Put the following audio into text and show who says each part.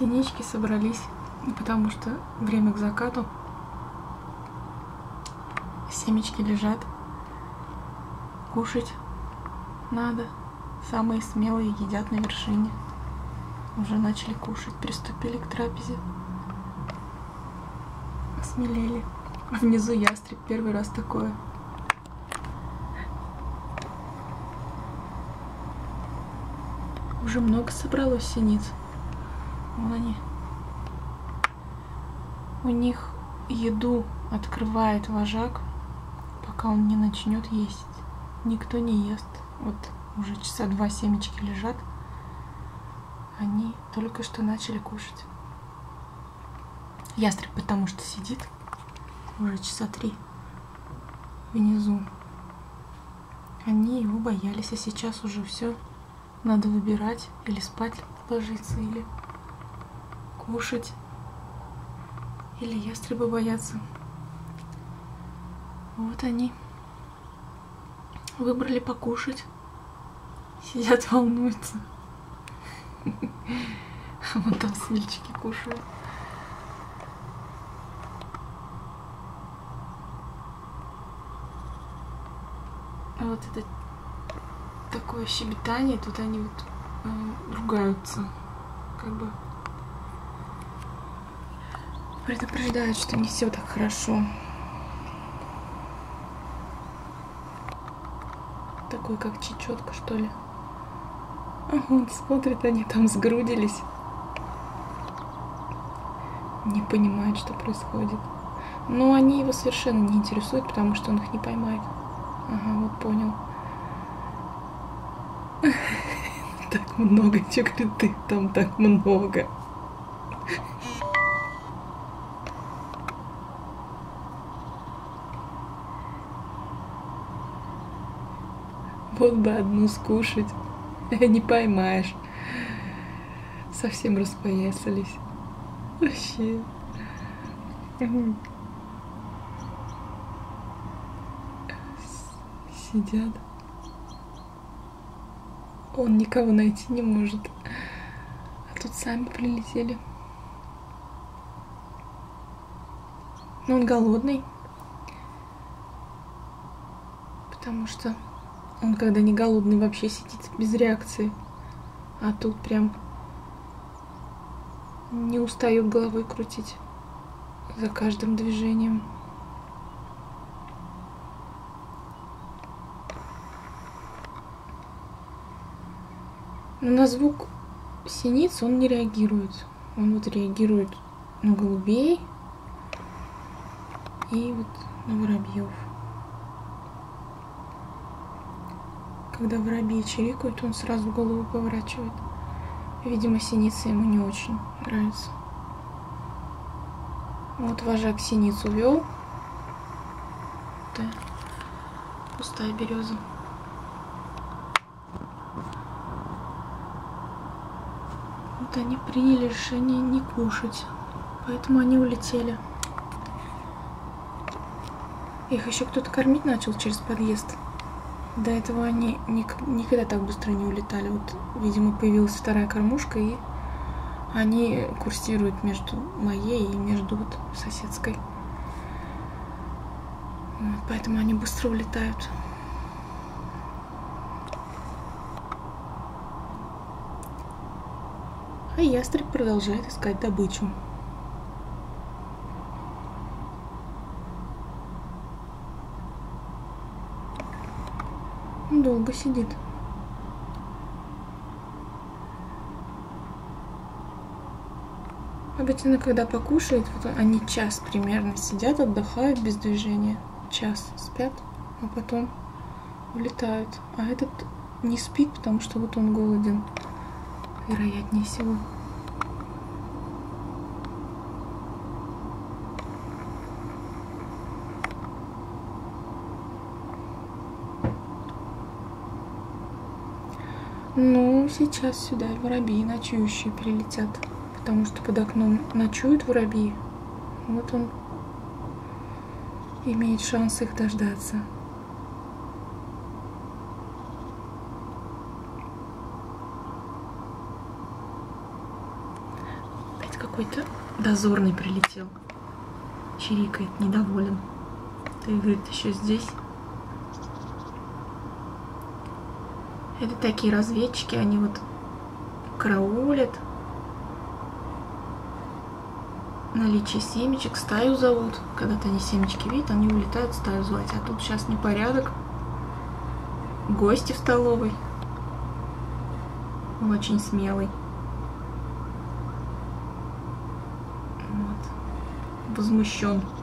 Speaker 1: Синички собрались, потому что время к закату. Семечки лежат. Кушать надо. Самые смелые едят на вершине. Уже начали кушать, приступили к трапезе. Осмелели. Внизу ястреб, первый раз такое. Уже много собралось синиц. Вон они. У них еду открывает вожак, пока он не начнет есть. Никто не ест. Вот уже часа 2 семечки лежат. Они только что начали кушать. Ястреб потому что сидит уже часа 3 внизу. Они его боялись, а сейчас уже все. Надо выбирать, или спать ложиться, или кушать. Или ястребы боятся. Вот они выбрали покушать. Сидят, волнуются. Вот там свильчики кушают. А вот это такое щебетание, тут они вот ругаются, как бы предупреждают, что не все так хорошо. Такой, как чечетка, что ли. А он смотрит, они там сгрудились. Не понимают, что происходит. Но они его совершенно не интересуют, потому что он их не поймает. Ага, вот понял. Так много, чё, говорит, ты там так много. Вот бы одну скушать, не поймаешь. Совсем распоясались. Вообще. Сидят. Он никого найти не может. А тут сами прилетели. Но он голодный. Потому что он, когда не голодный, вообще сидит без реакции. А тут прям не устает головой крутить за каждым движением. Но на звук синиц он не реагирует. Он вот реагирует на голубей и вот на воробьев. Когда воробьи чирикают, он сразу голову поворачивает. Видимо, синица ему не очень нравится. Вот вожак синиц увел. Да. Пустая береза. Вот они приняли решение не кушать, поэтому они улетели. Их еще кто-то кормить начал через подъезд. До этого они никогда так быстро не улетали. Вот, видимо, появилась вторая кормушка, и они курсируют между моей и между вот соседской. Вот, поэтому они быстро улетают. А ястреб продолжает искать добычу. Он долго сидит. Обычно, когда покушают, вот они час примерно сидят, отдыхают без движения. Час спят, а потом улетают. А этот не спит, потому что вот он голоден. Вероятнее всего. Ну, сейчас сюда воробьи ночующие прилетят, потому что под окном ночуют воробьи. Вот он имеет шанс их дождаться. какой-то дозорный прилетел. Чирикает, недоволен. Ты, говорит, еще здесь. Это такие разведчики, они вот караулят. Наличие семечек, стаю зовут. Когда-то они семечки видят, они улетают стаю звать. А тут сейчас непорядок. Гости в столовой. Он очень смелый. Вот. Возмущен.